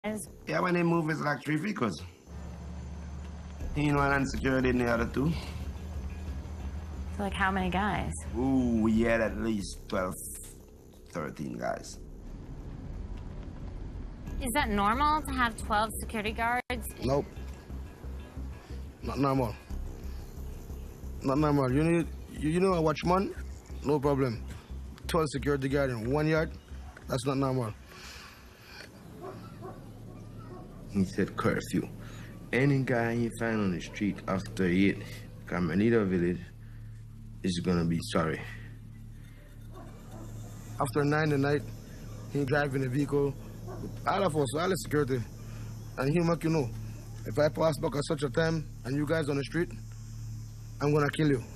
Yeah, when they move, it's like 3 vehicles. You know, and security in the other 2. So, like, how many guys? Ooh, we had at least 12, 13 guys. Is that normal to have 12 security guards? Nope. Not normal. Not normal. You know a watchman? No problem. 12 security guard in 1 yard? That's not normal. He said curfew. Any guy you find on the street after 8, Camalita Village, is gonna be sorry. After 9 at night, he driving a vehicle, all of us, all the security, and he'll make you know, if I pass back at such a time and you guys on the street, I'm gonna kill you.